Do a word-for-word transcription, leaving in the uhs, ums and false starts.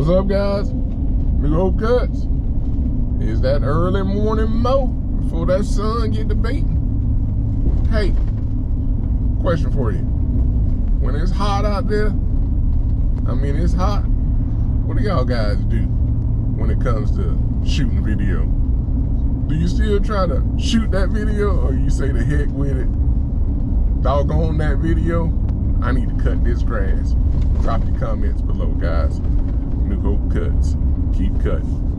What's up, guys? New Hope Cuts. Is that early morning mow before that sun get to beating? Hey, question for you. When it's hot out there, I mean it's hot, what do y'all guys do when it comes to shooting video? Do you still try to shoot that video, or you say the heck with it? Doggone that video, I need to cut this grass. Drop your comments below, guys. New Hope Cuts. Keep cutting.